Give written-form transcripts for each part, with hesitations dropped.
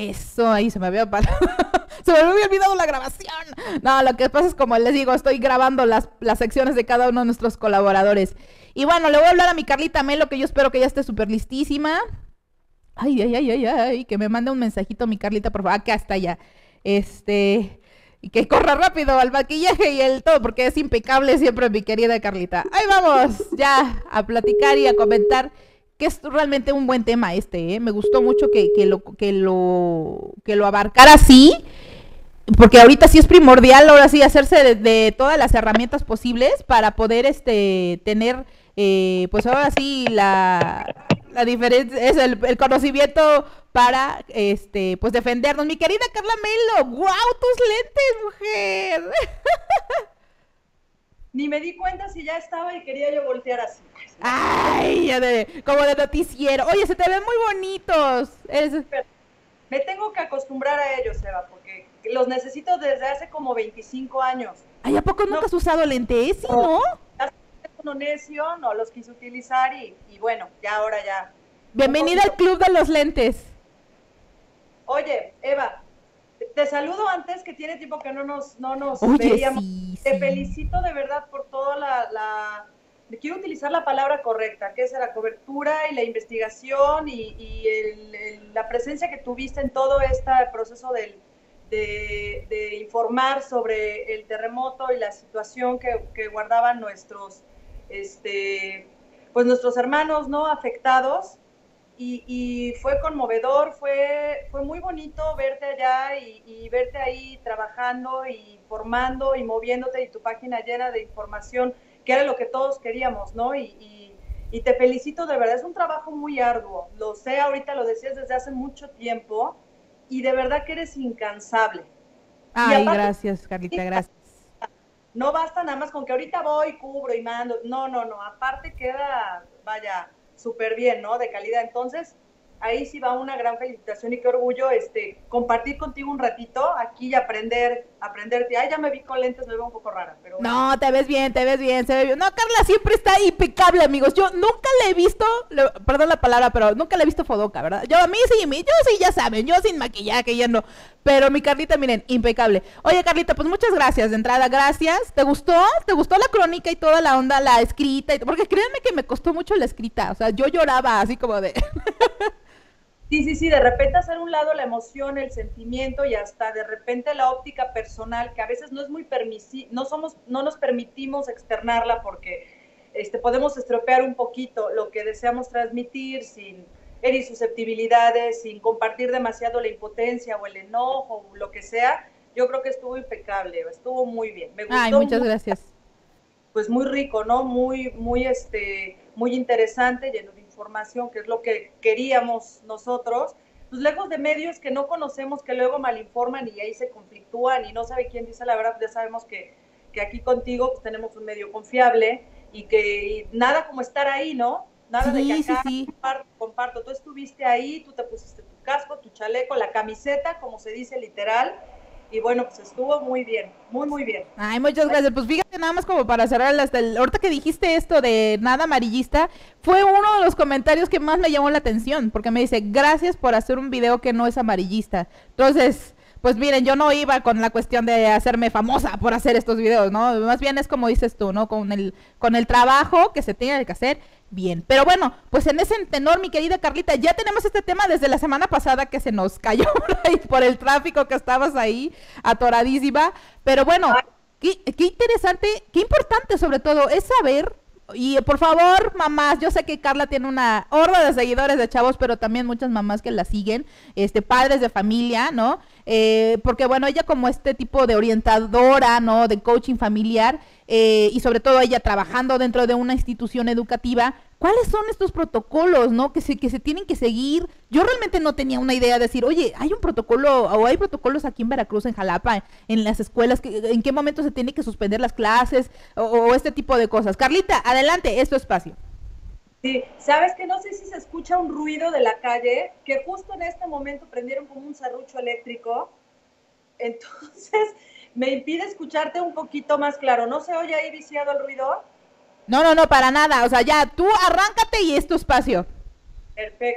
Eso, ahí se me había se me había olvidado la grabación. No, lo que pasa es como les digo, estoy grabando las secciones de cada uno de nuestros colaboradores. Y bueno, le voy a hablar a mi Carlita Melo, que yo espero que ya esté súper listísima. Ay, ay, ay, ay, ay, que me mande un mensajito mi Carlita, por favor. Acá está ya. Y que corra rápido al maquillaje y el todo, porque es impecable siempre mi querida Carlita. Ahí vamos, ya a platicar y a comentar que es realmente un buen tema este, ¿eh? Me gustó mucho que lo abarcara así, porque ahorita sí es primordial, ahora sí, hacerse de todas las herramientas posibles para poder tener, pues ahora sí, la diferencia, es el conocimiento para, pues defendernos. Mi querida Carla Melo, ¡guau, tus lentes, mujer! Ni me di cuenta si ya estaba y quería yo voltear así. Ay, como de noticiero. Oye, se te ven muy bonitos. Pero me tengo que acostumbrar a ellos, Eva, porque los necesito desde hace como 25 años. Ay, ¿a poco No, nunca has usado lentes? Sí, no, ¿no? ya soy uno necio, no los quise utilizar y bueno, ya ahora ya. Un Bienvenida poquito. al club de los lentes. Oye, Eva, te saludo antes, que tiene tiempo que no nos Oye, veíamos. sí, Te sí. felicito de verdad por toda quiero utilizar la palabra correcta, que es la cobertura y la investigación la presencia que tuviste en todo este proceso de informar sobre el terremoto y la situación que guardaban pues nuestros hermanos, ¿no?, afectados. Y fue conmovedor, fue muy bonito verte allá y verte ahí trabajando y formando y moviéndote, y tu página llena de información, que era lo que todos queríamos, ¿no? Y te felicito, de verdad, es un trabajo muy arduo, lo sé, ahorita lo decías desde hace mucho tiempo, y de verdad que eres incansable. Y Ay, aparte, gracias, Carlita, gracias. no basta nada más con que ahorita voy, cubro y mando. No, no, no. Aparte queda, vaya, súper bien, ¿no? De calidad. Entonces, ahí sí va una gran felicitación y qué orgullo compartir contigo un ratito aquí y aprenderte. Ay, ya me vi con lentes, me veo un poco rara, pero bueno. No, te ves bien, se ve bien. No, Carla siempre está impecable, amigos. Yo nunca le he visto, perdón la palabra, pero nunca le he visto fodoca, ¿verdad? Yo sí, ya saben, yo sin maquillaje, ya no. Pero mi Carlita, miren, impecable. Oye, Carlita, pues muchas gracias de entrada, gracias. ¿Te gustó? ¿Te gustó la crónica y toda la onda, la escrita? Porque créanme que me costó mucho la escrita. O sea, yo lloraba así como de... Sí, sí, sí, de repente hacer un lado la emoción, el sentimiento y hasta de repente la óptica personal, que a veces no es muy no nos permitimos externarla porque podemos estropear un poquito lo que deseamos transmitir sin herir susceptibilidades, sin compartir demasiado la impotencia o el enojo o lo que sea. Yo creo que estuvo impecable, estuvo muy bien. Me Ay, gustó muchas mucho, gracias. pues muy rico, ¿no? Muy interesante, lleno de información, que es lo que queríamos nosotros. Pues lejos de medios que no conocemos, que luego malinforman y ahí se conflictúan y no sabe quién dice la verdad. Ya sabemos que aquí contigo pues, tenemos un medio confiable y nada como estar ahí, ¿no? Nada de que Sí, sí, acá sí. comparto. Tú estuviste ahí, tú te pusiste tu casco, tu chaleco, la camiseta, como se dice literal, y bueno, pues estuvo muy bien, muy, muy bien. Ay, muchas gracias. Pues fíjate, nada más como para cerrar, ahorita que dijiste esto de nada amarillista, fue uno de los comentarios que más me llamó la atención, porque me dice, gracias por hacer un video que no es amarillista. Entonces, pues miren, yo no iba con la cuestión de hacerme famosa por hacer estos videos, ¿no? Más bien es como dices tú, ¿no? Con el trabajo que se tiene que hacer, bien. Pero bueno, pues en ese tenor, mi querida Carlita, ya tenemos este tema desde la semana pasada que se nos cayó por ahí, por el tráfico que estabas ahí atoradísima. Pero bueno, qué interesante, qué importante sobre todo es saber, y por favor, mamás, yo sé que Carla tiene una horda de seguidores de chavos, pero también muchas mamás que la siguen, padres de familia, ¿no? Porque bueno, ella como este tipo de orientadora, ¿no? De coaching familiar, y sobre todo ella trabajando dentro de una institución educativa, ¿cuáles son estos protocolos, ¿no? Que se tienen que seguir. Yo realmente no tenía una idea de decir, oye, hay un protocolo o hay protocolos aquí en Veracruz, en Jalapa, en las escuelas, en qué momento se tiene que suspender las clases o este tipo de cosas. Carlita, adelante, es tu espacio. Sí, sabes que no sé si se escucha un ruido de la calle, que justo en este momento prendieron como un serrucho eléctrico, entonces me impide escucharte un poquito más claro. ¿No se oye ahí viciado el ruido? No, no, no, para nada. O sea, ya, tú arráncate y es tu espacio. Perfecto.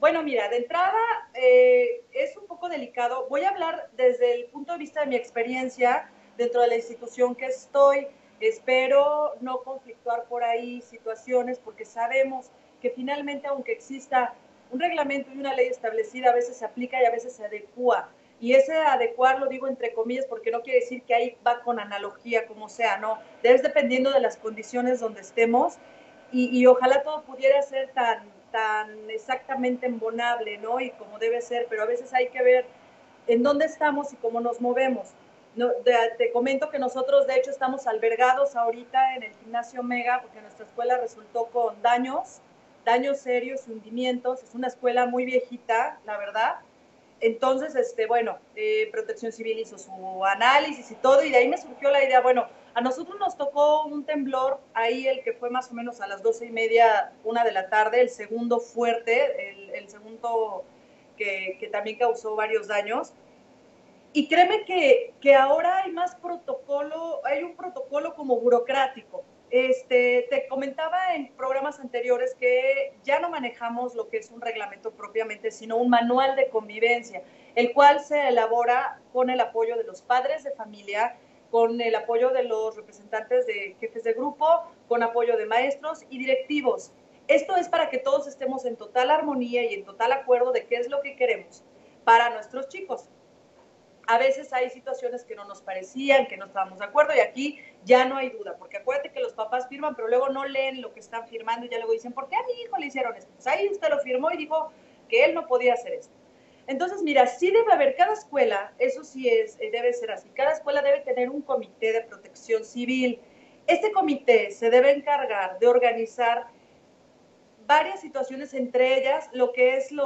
Bueno, mira, de entrada es un poco delicado. Voy a hablar desde el punto de vista de mi experiencia dentro de la institución que estoy. Espero no conflictuar por ahí situaciones porque sabemos que finalmente, aunque exista un reglamento y una ley establecida, a veces se aplica y a veces se adecúa. Y ese adecuar lo digo entre comillas porque no quiere decir que ahí va con analogía, como sea, no. Es dependiendo de las condiciones donde estemos y ojalá todo pudiera ser tan exactamente embonable, ¿no? Y como debe ser, pero a veces hay que ver en dónde estamos y cómo nos movemos. No, te comento que nosotros de hecho estamos albergados ahorita en el gimnasio Mega porque nuestra escuela resultó con daños serios y hundimientos. Es una escuela muy viejita, la verdad. Entonces, bueno, Protección Civil hizo su análisis y todo, y de ahí me surgió la idea, bueno, a nosotros nos tocó un temblor, ahí el que fue más o menos a las 12:30, 1 de la tarde, el segundo fuerte, el segundo que también causó varios daños. Y créeme que ahora hay más protocolo, hay un protocolo como burocrático. Te comentaba en programas anteriores que ya no manejamos lo que es un reglamento propiamente, sino un manual de convivencia, el cual se elabora con el apoyo de los padres de familia, con el apoyo de los representantes de jefes de grupo, con apoyo de maestros y directivos. Esto es para que todos estemos en total armonía y en total acuerdo de qué es lo que queremos para nuestros chicos. A veces hay situaciones que no nos parecían, que no estábamos de acuerdo, y aquí ya no hay duda, porque acuérdate que los papás firman, pero luego no leen lo que están firmando y ya luego dicen, ¿por qué a mi hijo le hicieron esto? Pues ahí usted lo firmó y dijo que él no podía hacer esto. Entonces, mira, sí debe haber, cada escuela, eso sí debe ser así, cada escuela debe tener un comité de protección civil. Este comité se debe encargar de organizar varias situaciones, entre ellas lo que es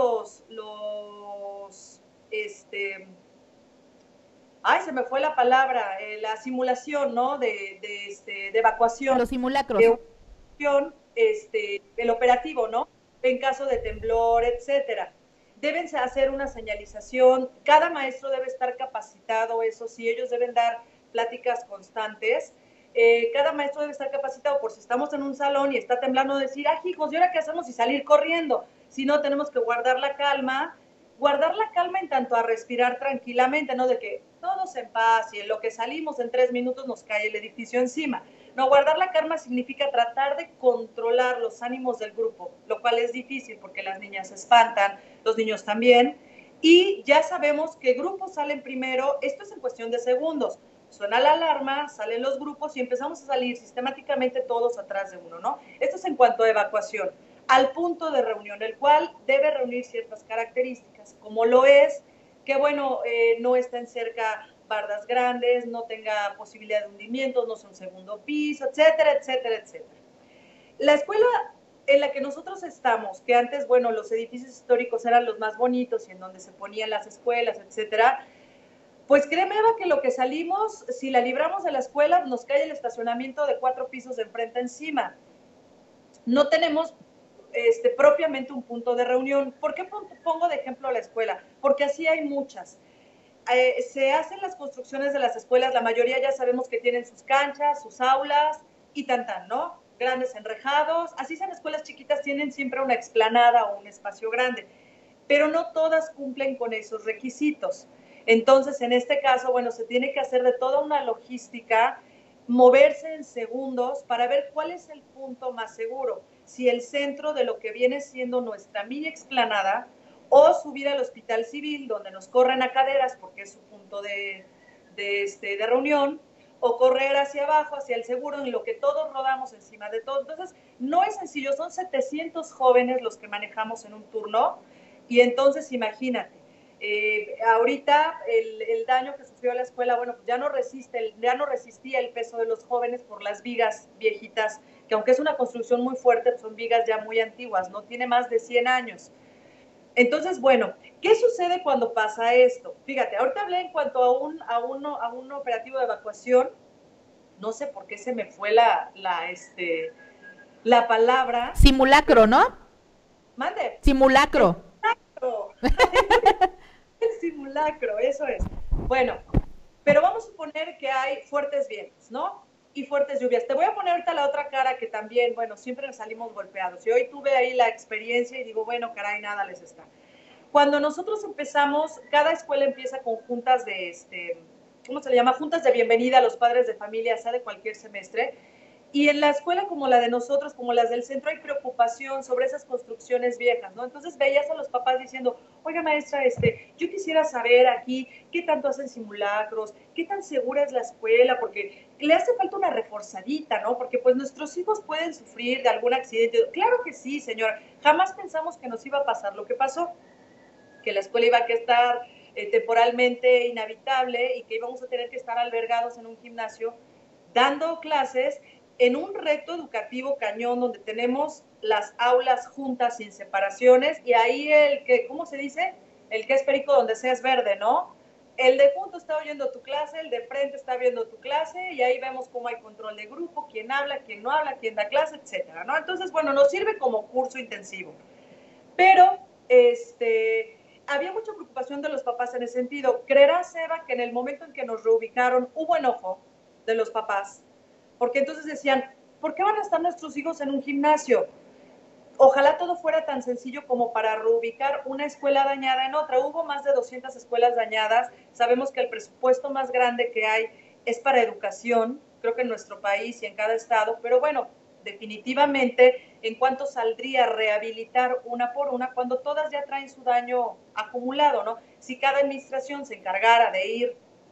ay, se me fue la palabra, la simulación, ¿no? De evacuación. Los simulacros. El operativo, ¿no? En caso de temblor, etcétera. Deben hacer una señalización, cada maestro debe estar capacitado, eso sí, ellos deben dar pláticas constantes. Cada maestro debe estar capacitado por si estamos en un salón y está temblando, decir, ah, hijos, ¿y ahora qué hacemos? Y salir corriendo. Si no, tenemos que guardar la calma en tanto a respirar tranquilamente, no de que todos en paz y en lo que salimos en 3 minutos nos cae el edificio encima. No, guardar la calma significa tratar de controlar los ánimos del grupo, lo cual es difícil porque las niñas se espantan, los niños también, y ya sabemos qué grupos salen primero, esto es en cuestión de segundos. Suena la alarma, salen los grupos y empezamos a salir sistemáticamente todos atrás de uno, ¿no? Esto es en cuanto a evacuación. Al punto de reunión, el cual debe reunir ciertas características, como lo es que, bueno, no estén cerca bardas grandes, no tenga posibilidad de hundimientos, no sea un segundo piso, etcétera, etcétera, etcétera. La escuela en la que nosotros estamos, que antes, bueno, los edificios históricos eran los más bonitos y en donde se ponían las escuelas, etcétera, pues créeme, Eva, que lo que salimos, si la libramos de la escuela, nos cae el estacionamiento de 4 pisos de enfrente encima. No tenemos propiamente un punto de reunión. ¿Por qué pongo de ejemplo la escuela? Porque así hay muchas. Se hacen las construcciones de las escuelas, la mayoría ya sabemos que tienen sus canchas, sus aulas y ¿no? Grandes enrejados. Así sean escuelas chiquitas, tienen siempre una explanada o un espacio grande, pero no todas cumplen con esos requisitos. Entonces, en este caso, bueno, se tiene que hacer de toda una logística, moverse en segundos para ver cuál es el punto más seguro. Si el centro de lo que viene siendo nuestra mini explanada o subir al Hospital Civil, donde nos corren a caderas porque es su punto de reunión, o correr hacia abajo, hacia el seguro, en lo que todos rodamos encima de todo. Entonces, no es sencillo, son 700 jóvenes los que manejamos en un turno, y entonces imagínate, ahorita el daño que sufrió la escuela, bueno, pues ya no resistía el peso de los jóvenes por las vigas viejitas, que aunque es una construcción muy fuerte, son vigas ya muy antiguas, no tiene más de 100 años. Entonces, bueno, ¿qué sucede cuando pasa esto? Fíjate, ahorita hablé en cuanto a un operativo de evacuación, no sé por qué se me fue la palabra. Simulacro, ¿no? Mande. Simulacro. El simulacro, eso es. Bueno, pero vamos a suponer que hay fuertes vientos, ¿no? y fuertes lluvias. Te voy a poner ahorita la otra cara que también, bueno, siempre nos salimos golpeados. Y hoy tuve ahí la experiencia y digo, bueno, caray, nada les está. Cuando nosotros empezamos, cada escuela empieza con juntas de, ¿cómo se le llama? Juntas de bienvenida a los padres de familia, sea de cualquier semestre. Y en la escuela como la de nosotros, como las del centro, hay preocupación sobre esas construcciones viejas, ¿no? Entonces veías a los papás diciendo, oiga maestra, yo quisiera saber aquí qué tanto hacen simulacros, qué tan segura es la escuela, porque le hace falta una reforzadita, ¿no? Porque pues nuestros hijos pueden sufrir de algún accidente. Claro que sí, señora, jamás pensamos que nos iba a pasar lo que pasó, que la escuela iba a estar temporalmente inhabitable y que íbamos a tener que estar albergados en un gimnasio dando clases en un reto educativo cañón donde tenemos las aulas juntas sin separaciones y ahí el que, ¿cómo se dice? El que es perico donde sea es verde, ¿no? El de junto está oyendo tu clase, el de frente está viendo tu clase y ahí vemos cómo hay control de grupo, quién habla, quién no habla, quién da clase, etcétera, ¿no? Entonces, bueno, nos sirve como curso intensivo. Pero, había mucha preocupación de los papás en ese sentido. ¿Creerás, Eva, que en el momento en que nos reubicaron hubo enojo de los papás? Porque entonces decían, ¿por qué van a estar nuestros hijos en un gimnasio? Ojalá todo fuera tan sencillo como para reubicar una escuela dañada en otra. Hubo más de 200 escuelas dañadas. Sabemos que el presupuesto más grande que hay es para educación, creo que en nuestro país y en cada estado, pero bueno, definitivamente, ¿en cuánto saldría rehabilitar una por una cuando todas ya traen su daño acumulado, ¿no? Si cada administración se encargara de ir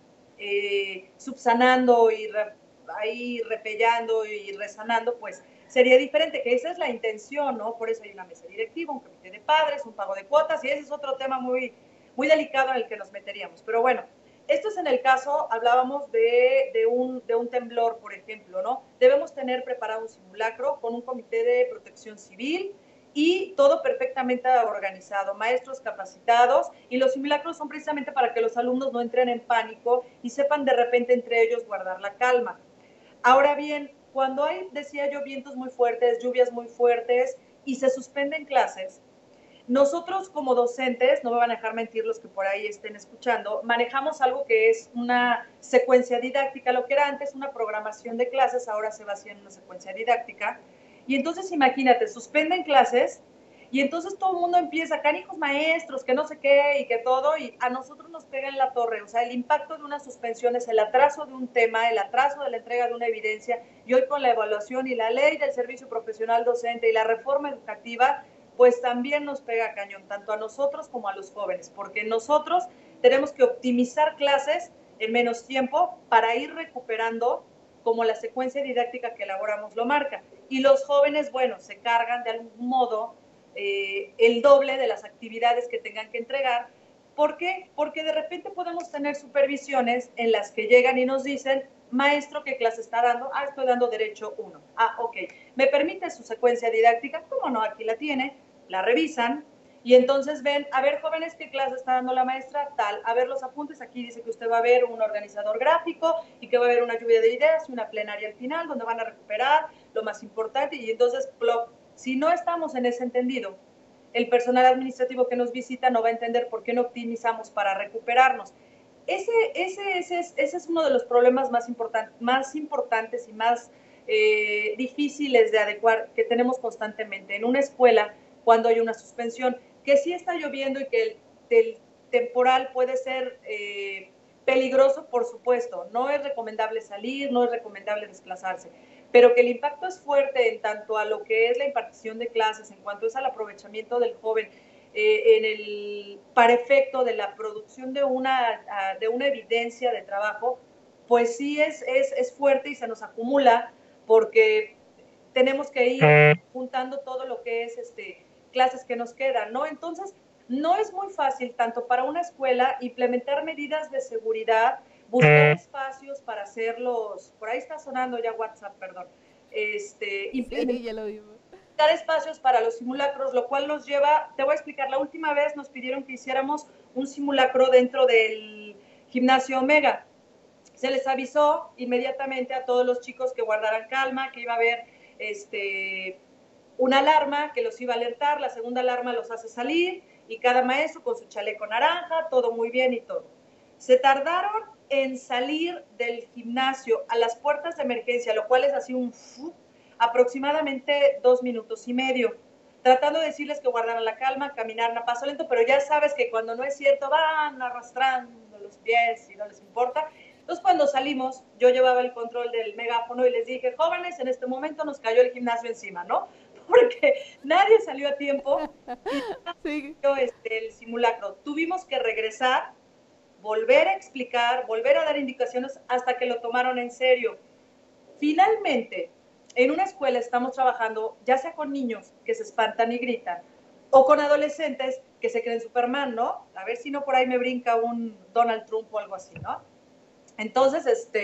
subsanando y ahí repellando y resanando, pues sería diferente, que esa es la intención, ¿no? Por eso hay una mesa directiva, un comité de padres, un pago de cuotas, y ese es otro tema muy, muy delicado en el que nos meteríamos. Pero bueno, esto es en el caso, hablábamos de un temblor, por ejemplo, ¿no? Debemos tener preparado un simulacro con un comité de protección civil y todo perfectamente organizado, maestros capacitados, y los simulacros son precisamente para que los alumnos no entren en pánico y sepan de repente entre ellos guardar la calma. Ahora bien, cuando hay, decía yo, vientos muy fuertes, lluvias muy fuertes y se suspenden clases, nosotros como docentes, no me van a dejar mentir los que por ahí estén escuchando, manejamos algo que es una secuencia didáctica, lo que era antes una programación de clases, ahora se va haciendo una secuencia didáctica. Y entonces imagínate, suspenden clases y entonces todo el mundo empieza, canijos maestros, que no sé qué y que todo, y a nosotros nos pega en la torre. O sea, el impacto de una suspensión es el atraso de un tema, el atraso de la entrega de una evidencia, y hoy con la evaluación y la ley del servicio profesional docente y la reforma educativa, pues también nos pega cañón, tanto a nosotros como a los jóvenes, porque nosotros tenemos que optimizar clases en menos tiempo para ir recuperando como la secuencia didáctica que elaboramos lo marca. Y los jóvenes, bueno, se cargan de algún modo el doble de las actividades que tengan que entregar. ¿Por qué? Porque de repente podemos tener supervisiones en las que llegan y nos dicen, maestro, ¿qué clase está dando? Ah, estoy dando derecho 1. Ah, ok. ¿Me permite su secuencia didáctica? ¿Cómo no? Aquí la tiene. La revisan y entonces ven, a ver, jóvenes, ¿qué clase está dando la maestra? Tal. A ver los apuntes, aquí dice que usted va a ver un organizador gráfico y que va a haber una lluvia de ideas y una plenaria al final donde van a recuperar lo más importante y entonces, plop. Si no estamos en ese entendido, el personal administrativo que nos visita no va a entender por qué no optimizamos para recuperarnos. Ese es uno de los problemas más importantes y más difíciles de adecuar que tenemos constantemente en una escuela cuando hay una suspensión, que sí está lloviendo y que el temporal puede ser peligroso, por supuesto, no es recomendable salir, no es recomendable desplazarse, pero que el impacto es fuerte en tanto a lo que es la impartición de clases, en cuanto es al aprovechamiento del joven, para efecto de la producción de una evidencia de trabajo, pues sí es fuerte y se nos acumula porque tenemos que ir juntando todo lo que es clases que nos quedan, ¿no? Entonces, no es muy fácil, tanto para una escuela, implementar medidas de seguridad, buscar espacios para hacerlos, por ahí está sonando ya WhatsApp, perdón, Sí, ya lo vimos. dar espacios para los simulacros, lo cual nos lleva, te voy a explicar, la última vez nos pidieron que hiciéramos un simulacro dentro del gimnasio Omega. Se les avisó inmediatamente a todos los chicos que guardaran calma, que iba a haber una alarma que los iba a alertar, la segunda alarma los hace salir y cada maestro con su chaleco naranja, todo muy bien y todo. Se tardaron en salir del gimnasio a las puertas de emergencia, lo cual es así aproximadamente 2 minutos y medio, tratando de decirles que guardaran la calma, caminaran a paso lento, pero ya sabes que cuando no es cierto van arrastrando los pies y no les importa. Entonces cuando salimos, yo llevaba el control del megáfono y les dije, jóvenes, en este momento nos cayó el gimnasio encima, ¿no? Porque nadie salió a tiempo y Sí. el simulacro. Tuvimos que regresar, volver a explicar, volver a dar indicaciones hasta que lo tomaron en serio. Finalmente, en una escuela estamos trabajando ya sea con niños que se espantan y gritan o con adolescentes que se creen Superman, ¿no? A ver si no por ahí me brinca un Donald Trump o algo así, ¿no? Entonces,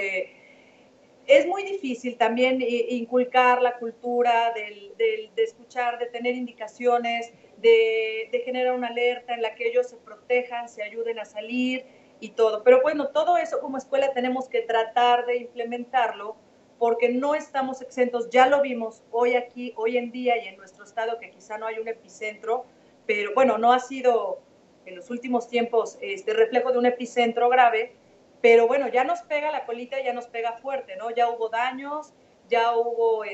es muy difícil también inculcar la cultura de escuchar, de tener indicaciones, de generar una alerta en la que ellos se protejan, se ayuden a salir y todo. Pero bueno, todo eso como escuela tenemos que tratar de implementarlo porque no estamos exentos, ya lo vimos hoy aquí, hoy en día y en nuestro estado, que quizá no hay un epicentro, pero bueno, no ha sido en los últimos tiempos reflejo de un epicentro grave, pero bueno, ya nos pega la colita, ya nos pega fuerte, ¿no? Ya hubo daños, ya hubo,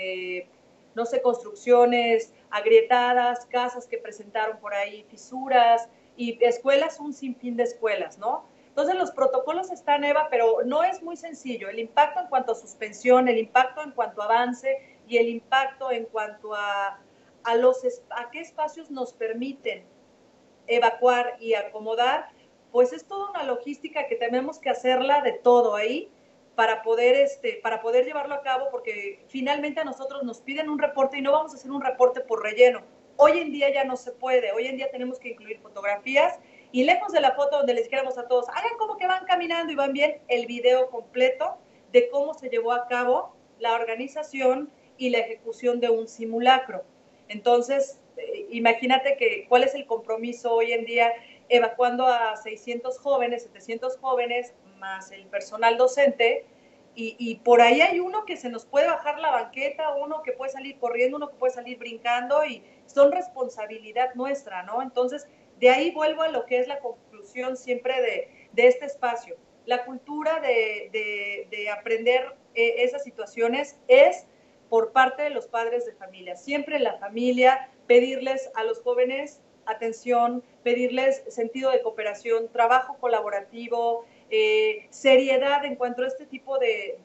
no sé, construcciones agrietadas, casas que presentaron por ahí fisuras y escuelas, un sinfín de escuelas, ¿no? Entonces los protocolos están, Eva, pero no es muy sencillo. El impacto en cuanto a suspensión, el impacto en cuanto a avance y el impacto en cuanto a qué espacios nos permiten evacuar y acomodar, pues es toda una logística que tenemos que hacerla de todo ahí para poder llevarlo a cabo, porque finalmente a nosotros nos piden un reporte y no vamos a hacer un reporte por relleno. Hoy en día ya no se puede, hoy en día tenemos que incluir fotografías y lejos de la foto donde les dijéramos a todos, hagan como que van caminando y van bien, el video completo de cómo se llevó a cabo la organización y la ejecución de un simulacro. Entonces, imagínate que cuál es el compromiso hoy en día evacuando a 600 jóvenes, 700 jóvenes, más el personal docente, y por ahí hay uno que se nos puede bajar la banqueta, uno que puede salir corriendo, uno que puede salir brincando, y son responsabilidad nuestra, ¿no? Entonces, de ahí vuelvo a lo que es la conclusión siempre de este espacio. La cultura de aprender esas situaciones es por parte de los padres de familia. Siempre en la familia pedirles a los jóvenes atención, pedirles sentido de cooperación, trabajo colaborativo, seriedad en cuanto a este tipo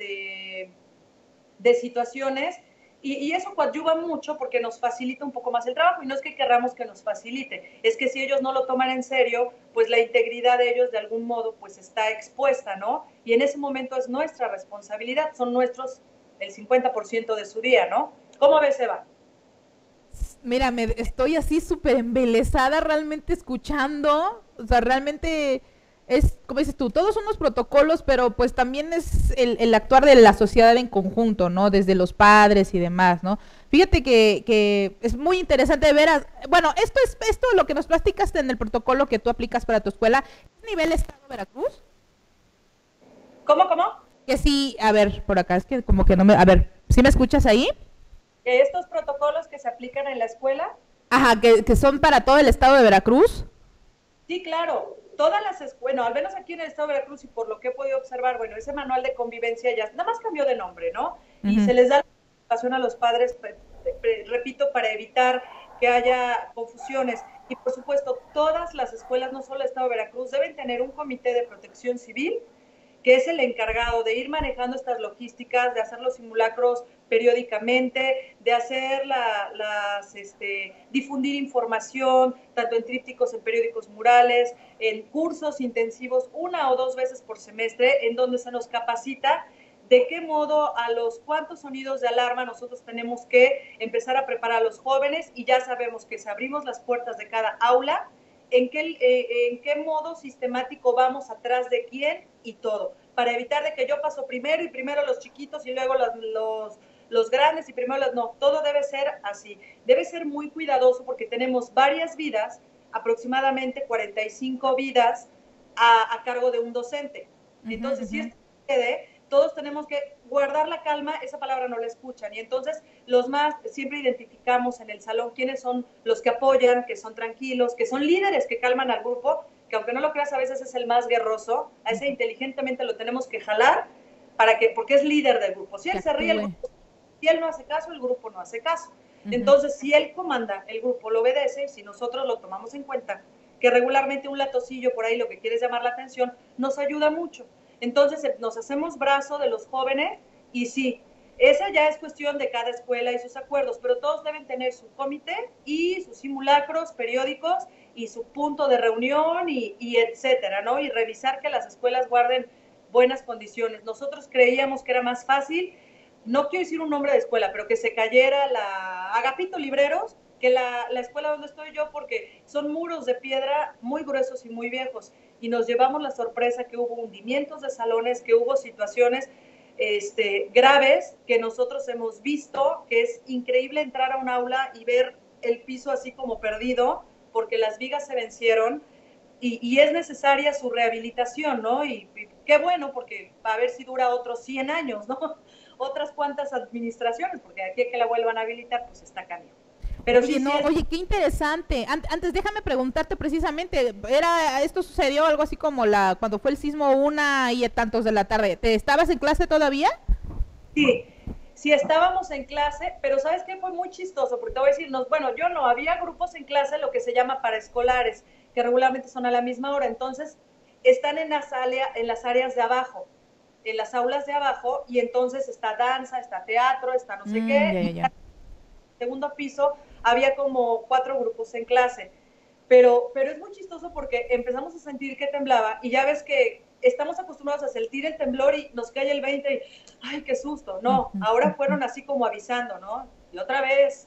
de situaciones, y eso coadyuva mucho porque nos facilita un poco más el trabajo, y no es que queramos que nos facilite, es que si ellos no lo toman en serio, pues la integridad de ellos de algún modo pues está expuesta, ¿no? Y en ese momento es nuestra responsabilidad, son nuestros el 50% de su día, ¿no? ¿Cómo ves, Eva? Mira, estoy así súper embelesada realmente escuchando. O sea, realmente es, como dices tú, todos son los protocolos, pero pues también es el actuar de la sociedad en conjunto, ¿no? Desde los padres y demás, ¿no? Fíjate que es muy interesante ver, bueno, esto lo que nos platicaste en el protocolo que tú aplicas para tu escuela, ¿es nivel Estado Veracruz? ¿Cómo? Que sí, a ver, por acá es que como que no me, a ver, ¿sí me escuchas ahí? Estos protocolos que se aplican en la escuela. Ajá, que son para todo el estado de Veracruz. Sí, claro. Todas las, bueno, al menos aquí en el estado de Veracruz y por lo que he podido observar, bueno, ese manual de convivencia ya nada más cambió de nombre, ¿no? Y se les da la participación a los padres, repito, para evitar que haya confusiones. Y por supuesto, todas las escuelas, no solo el estado de Veracruz, deben tener un comité de protección civil que es el encargado de ir manejando estas logísticas, de hacer los simulacros periódicamente, de hacer difundir información, tanto en trípticos, en periódicos murales, en cursos intensivos 1 o 2 veces por semestre, en donde se nos capacita de qué modo a los cuantos sonidos de alarma nosotros tenemos que empezar a preparar a los jóvenes, y ya sabemos que si abrimos las puertas de cada aula, en qué modo sistemático vamos atrás de quién y todo, para evitar de que yo paso primero y primero los chiquitos y luego los grandes y primero los... No, todo debe ser así. Debe ser muy cuidadoso porque tenemos varias vidas, aproximadamente 45 vidas a cargo de un docente. Entonces, si esto sucede, todos tenemos que guardar la calma, esa palabra no la escuchan, y entonces los más siempre identificamos en el salón quiénes son los que apoyan, que son tranquilos, que son líderes, que calman al grupo, que aunque no lo creas a veces es el más guerroso, a ese inteligentemente lo tenemos que jalar porque es líder del grupo. Si él se ríe, si él no hace caso, el grupo no hace caso. Entonces, si él comanda, el grupo lo obedece, si nosotros lo tomamos en cuenta, que regularmente un latosillo por ahí, lo que quiere es llamar la atención, nos ayuda mucho. Entonces, nos hacemos brazo de los jóvenes y sí, esa ya es cuestión de cada escuela y sus acuerdos, pero todos deben tener su comité y sus simulacros periódicos y su punto de reunión y etcétera, ¿no? Y revisar que las escuelas guarden buenas condiciones. Nosotros creíamos que era más fácil, no quiero decir un nombre de escuela, pero que se cayera la Agapito Libreros, que la escuela donde estoy yo, porque son muros de piedra muy gruesos y muy viejos, y nos llevamos la sorpresa que hubo hundimientos de salones, que hubo situaciones graves que nosotros hemos visto, que es increíble entrar a un aula y ver el piso así como perdido, porque las vigas se vencieron, y es necesaria su rehabilitación, ¿no? Y qué bueno, porque a ver si dura otros 100 años, ¿no? Otras cuantas administraciones, porque de aquí a que la vuelvan a habilitar, pues está canijo. Pero oye, sí, oye, qué interesante. Antes déjame preguntarte precisamente, esto sucedió algo así como cuando fue el sismo 1:00 de la tarde. ¿Te estabas en clase todavía? Sí, estábamos en clase, pero ¿sabes qué? Fue muy chistoso, porque te voy a decir, yo no, había grupos en clase, lo que se llama paraescolares, que regularmente son a la misma hora, entonces están en las áreas de abajo, en las aulas de abajo, y entonces está danza, está teatro, está no sé qué, ya. Segundo piso había como 4 grupos en clase, pero es muy chistoso porque empezamos a sentir que temblaba, y ya ves que estamos acostumbrados a sentir el temblor y nos cae el 20 y ¡ay, qué susto! No, ahora fueron así como avisando, ¿no? Y otra vez,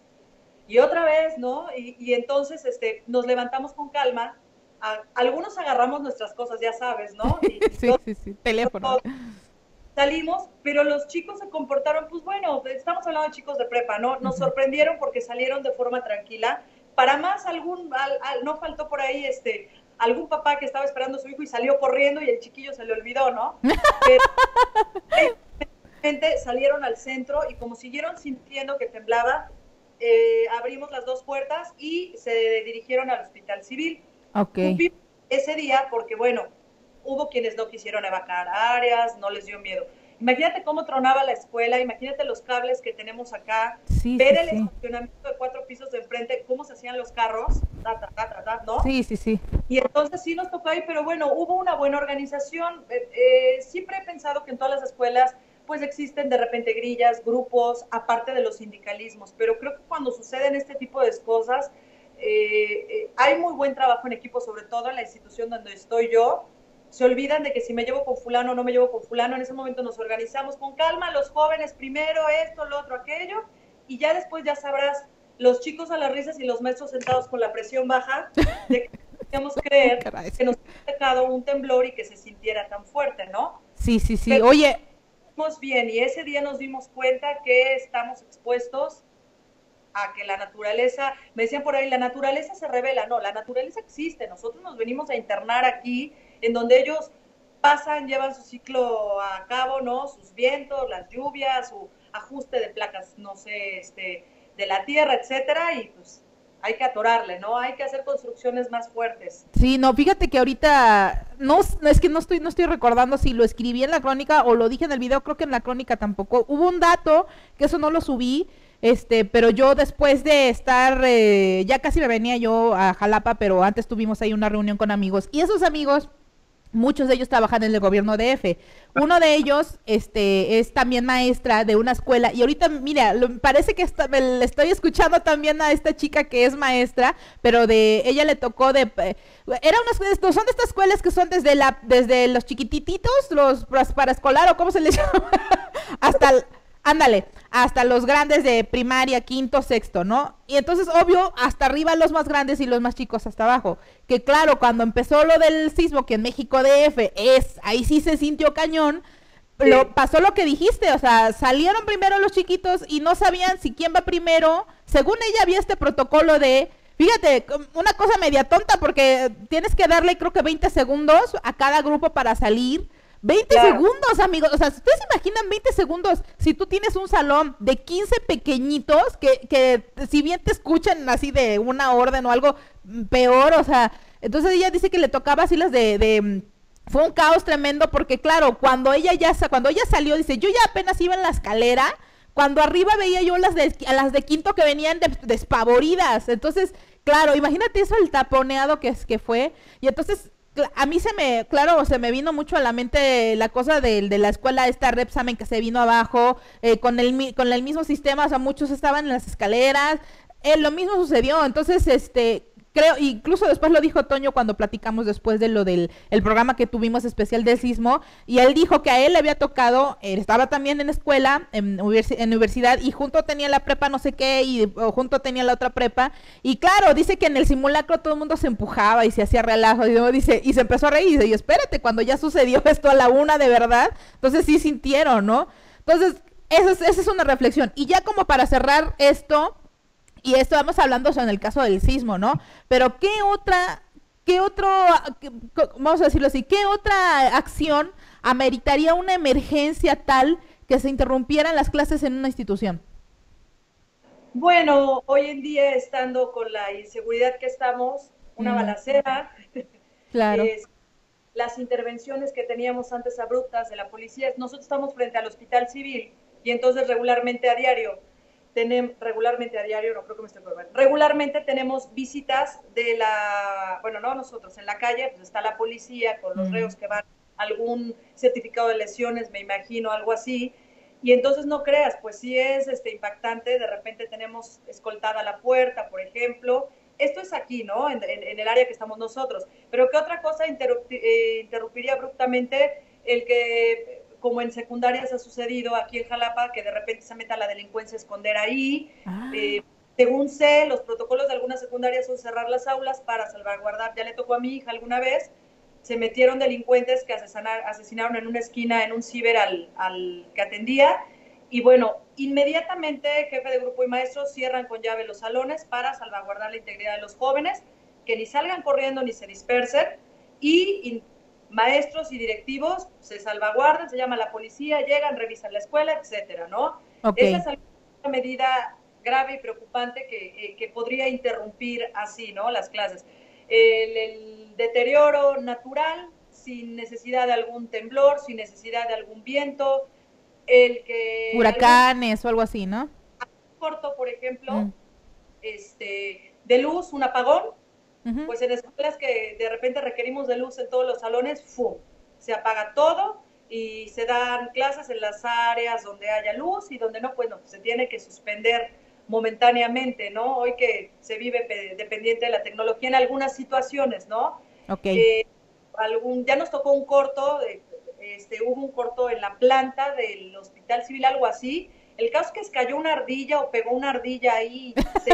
¿no? Y entonces nos levantamos con calma, algunos agarramos nuestras cosas, ya sabes, ¿no? Sí, teléfono. Salimos, pero los chicos se comportaron, pues bueno, estamos hablando de chicos de prepa, ¿no? Nos sorprendieron porque salieron de forma tranquila. Para más, no faltó por ahí algún papá que estaba esperando a su hijo y salió corriendo y el chiquillo se le olvidó, ¿no? Pero salieron al centro y como siguieron sintiendo que temblaba, abrimos las 2 puertas y se dirigieron al hospital civil. Okay. Ese día porque, bueno, hubo quienes no quisieron evacuar áreas, no les dio miedo. Imagínate cómo tronaba la escuela, imagínate los cables que tenemos acá, ver el estacionamiento de 4 pisos de enfrente, cómo se hacían los carros, ¿no? Sí. Y entonces sí nos tocó ahí, pero bueno, hubo una buena organización. Siempre he pensado que en todas las escuelas pues existen de repente grillas, grupos, aparte de los sindicalismos, pero creo que cuando suceden este tipo de cosas, hay muy buen trabajo en equipo, sobre todo en la institución donde estoy yo. Se olvidan de que si me llevo con fulano o no me llevo con fulano, en ese momento nos organizamos con calma, los jóvenes primero, esto, lo otro, aquello, y ya después ya sabrás, los chicos a las risas y los maestros sentados con la presión baja, de que podíamos creer que nos ha tocado un temblor y que se sintiera tan fuerte, ¿no? Sí, pero oye. Bien, y ese día nos dimos cuenta que estamos expuestos a que la naturaleza, me decían por ahí, la naturaleza se revela. No, la naturaleza existe, nosotros nos venimos a internar aquí, en donde ellos pasan, llevan su ciclo a cabo, ¿no? Sus vientos, las lluvias, su ajuste de placas, no sé, de la tierra, etcétera, y pues hay que atorarle, ¿no? Hay que hacer construcciones más fuertes. Sí, no, fíjate que ahorita, no es que no estoy recordando si lo escribí en la crónica o lo dije en el video, creo que en la crónica tampoco. Hubo un dato, que eso no lo subí, pero yo después de estar, ya casi me venía yo a Jalapa, pero antes tuvimos ahí una reunión con amigos, y esos amigos, muchos de ellos trabajan en el gobierno DF. Uno de ellos es también maestra de una escuela, y ahorita, mira, parece que le estoy escuchando también a esta chica que es maestra, pero ella le tocó son de estas escuelas que son desde los chiquititos, los paraescolar, o cómo se les llama, hasta los grandes de primaria, 5º, 6º, ¿no? Y entonces, obvio, hasta arriba los más grandes y los más chicos hasta abajo. Que claro, cuando empezó lo del sismo, que en México DF ahí sí se sintió cañón, sí. Pasó lo que dijiste, o sea, salieron primero los chiquitos y no sabían si quién va primero. Según ella había este protocolo fíjate, una cosa media tonta, porque tienes que darle creo que 20 segundos a cada grupo para salir. 20 segundos, amigos, o sea, ¿ustedes se imaginan 20 segundos si tú tienes un salón de 15 pequeñitos que si bien te escuchan así de una orden o algo peor, o sea, Entonces ella dice que le tocaba así las fue un caos tremendo porque claro, cuando ella salió, dice, yo ya apenas iba en la escalera, cuando arriba veía yo a las de quinto que venían despavoridas. Entonces, claro, imagínate eso, el taponeado que fue. Y entonces a mí se me vino mucho a la mente la cosa de la escuela esta Repsamen que se vino abajo, con el mismo sistema, o sea, muchos estaban en las escaleras, lo mismo sucedió. Entonces, creo, incluso después lo dijo Toño cuando platicamos después de lo del el programa que tuvimos especial del sismo, y él dijo que a él le había tocado, él estaba también en escuela, en universidad, y junto tenía la prepa no sé qué, o junto tenía la otra prepa, y claro, dice que en el simulacro todo el mundo se empujaba y se hacía relajo, y se empezó a reír, y dice, y espérate, cuando ya sucedió esto a la una de verdad, entonces sí sintieron, ¿no? Entonces, esa es una reflexión. Y ya como para cerrar esto, y esto vamos hablando en el caso del sismo, ¿no? Pero vamos a decirlo así, qué otra acción ameritaría una emergencia tal que se interrumpieran las clases en una institución? Bueno, hoy en día, estando con la inseguridad que estamos, una balacera, Claro. las intervenciones que teníamos antes abruptas de la policía, nosotros estamos frente al hospital civil y entonces regularmente a diario, no creo que me estoy acordando, regularmente tenemos visitas bueno, no nosotros, en la calle pues está la policía con los reos que van, algún certificado de lesiones, me imagino, algo así, y entonces no creas, pues sí es impactante, de repente tenemos escoltada la puerta, por ejemplo. Esto es aquí, ¿no? En el área que estamos nosotros. Pero ¿qué otra cosa interrumpiría abruptamente el que, como en secundarias ha sucedido aquí en Jalapa, que de repente se meta la delincuencia a esconder ahí? Según sé, los protocolos de algunas secundarias son cerrar las aulas para salvaguardar. Ya le tocó a mi hija alguna vez, se metieron delincuentes que asesinaron en una esquina, en un ciber al que atendía, y bueno, inmediatamente jefe de grupo y maestros cierran con llave los salones para salvaguardar la integridad de los jóvenes, que ni salgan corriendo ni se dispersen, y maestros y directivos se salvaguardan, se llama a la policía, llegan, revisan la escuela, etcétera, ¿no? Okay. Esa es una medida grave y preocupante que podría interrumpir así, ¿no? Las clases. El deterioro natural, sin necesidad de algún temblor, sin necesidad de algún viento, huracanes o algo así, ¿no? Corto, por ejemplo, de luz, un apagón, pues en escuelas que de repente requerimos de luz en todos los salones, ¡fum!, se apaga todo y se dan clases en las áreas donde haya luz, y donde no, pues no, se tiene que suspender momentáneamente, ¿no? Hoy que se vive dependiente de la tecnología en algunas situaciones, ¿no? Okay. Ya nos tocó un corto, hubo un corto en la planta del hospital civil, algo así. El caso es que cayó una ardilla o pegó una ardilla ahí,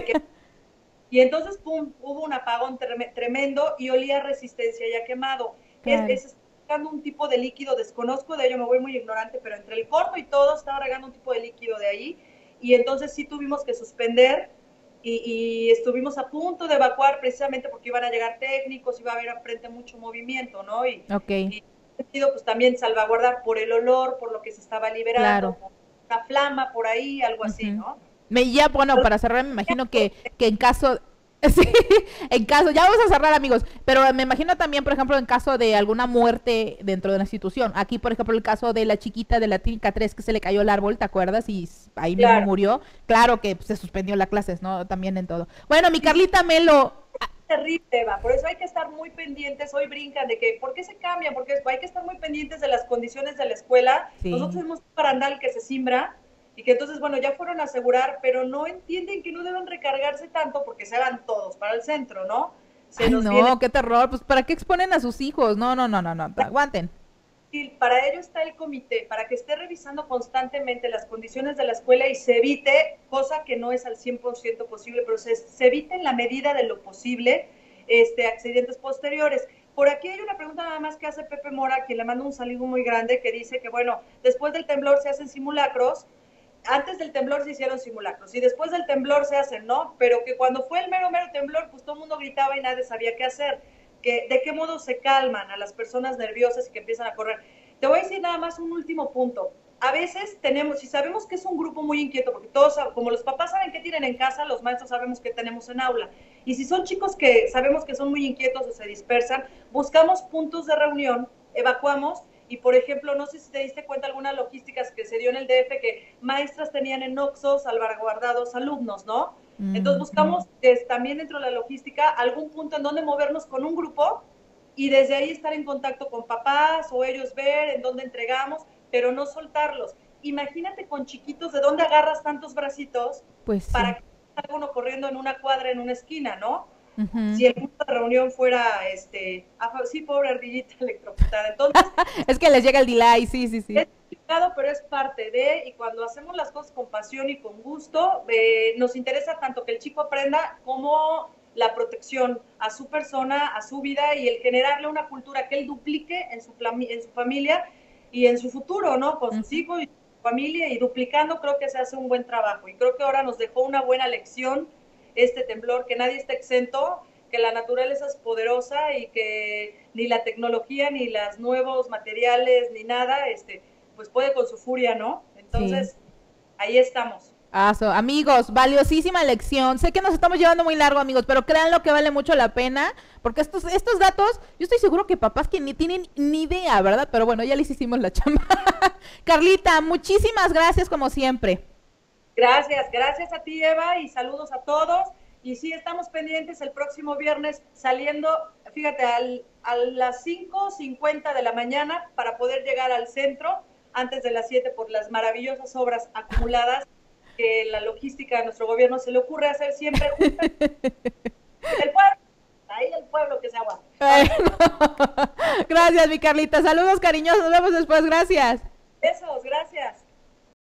y entonces, pum, hubo un apagón tremendo y olía a resistencia ya quemado. Claro. Es regando un tipo de líquido, desconozco de ello, me voy muy ignorante, pero entre el corto y todo estaba regando un tipo de líquido de ahí, y entonces sí tuvimos que suspender, y estuvimos a punto de evacuar precisamente porque iban a llegar técnicos, iba a haber frente mucho movimiento, ¿no? Y pues también salvaguardar por el olor, por lo que se estaba liberando, claro, una flama por ahí, algo así, ¿no? Bueno, para cerrar, me imagino que en caso... Sí, en caso, ya vamos a cerrar, amigos, pero me imagino también, por ejemplo, en caso de alguna muerte dentro de la institución. Aquí, por ejemplo, el caso de la chiquita de la Clínica 3 que se le cayó el árbol, ¿te acuerdas? Y ahí mismo murió. Claro que se suspendió la clases, ¿no? También en todo. Bueno, mi Carlita Melo... Terrible, Eva, por eso hay que estar muy pendientes. Hoy brincan de que, ¿por qué se cambian? Porque hay que estar muy pendientes de las condiciones de la escuela. Nosotros tenemos un barandal que se simbra, y que entonces, bueno, ya fueron a asegurar, pero no entienden que no deben recargarse tanto porque se van todos para el centro, ¿no? Qué terror, pues ¿para qué exponen a sus hijos? No, aguanten. Y para ello está el comité, para que esté revisando constantemente las condiciones de la escuela y se evite, cosa que no es al 100% posible, pero se evite en la medida de lo posible accidentes posteriores. Por aquí hay una pregunta nada más que hace Pepe Mora, quien le manda un saludo muy grande, que dice que, bueno, después del temblor se hacen simulacros. Antes del temblor se hicieron simulacros y después del temblor se hacen, ¿no? Pero que cuando fue el mero temblor, pues todo el mundo gritaba y nadie sabía qué hacer. ¿De qué modo se calman a las personas nerviosas y que empiezan a correr? Te voy a decir nada más un último punto. a veces tenemos, si sabemos que es un grupo muy inquieto, porque todos, como los papás saben qué tienen en casa, los maestros sabemos qué tenemos en aula. Y si son chicos que sabemos que son muy inquietos o se dispersan, buscamos puntos de reunión, evacuamos. Y, por ejemplo, no sé si te diste cuenta algunas logísticas que se dio en el DF, que maestras tenían en Oxxo salvaguardados alumnos, ¿no? Entonces buscamos también dentro de la logística algún punto en donde movernos con un grupo y desde ahí estar en contacto con papás o ellos ver en dónde entregamos, pero no soltarlos. Imagínate con chiquitos de dónde agarras tantos bracitos Pues sí. para que salga uno corriendo en una cuadra, en una esquina, ¿no? Ujú. Si el punto de reunión fuera, sí, pobre ardillita electrocutada. Entonces, Es que les llega el delay, sí, sí, sí. es complicado, pero es parte de, y cuando hacemos las cosas con pasión y con gusto, nos interesa tanto que el chico aprenda como la protección a su persona, a su vida y el generarle una cultura que él duplique en su familia y en su futuro, ¿no? Con sus hijos y su familia, y duplicando creo que se hace un buen trabajo. Y creo que ahora nos dejó una buena lección este temblor, que nadie está exento, que la naturaleza es poderosa y que ni la tecnología, ni los nuevos materiales, ni nada, pues puede con su furia, ¿no? Entonces, Sí. ahí estamos. Amigos, valiosísima lección. Sé que nos estamos llevando muy largo, amigos, pero créanlo que vale mucho la pena, porque estos datos, yo estoy seguro que papás que ni tienen ni idea, ¿verdad? Pero bueno, ya les hicimos la chamba. Carlita, muchísimas gracias como siempre. Gracias, gracias a ti, Eva, y saludos a todos. Y sí, estamos pendientes el próximo viernes saliendo, fíjate, a las 5:50 de la mañana para poder llegar al centro antes de las 7 por las maravillosas obras acumuladas que la logística de nuestro gobierno se le ocurre hacer siempre justo en el pueblo. Ahí el pueblo que se aguanta. Ay, no. Gracias, mi Carlita. Saludos cariñosos. Nos vemos después. Gracias.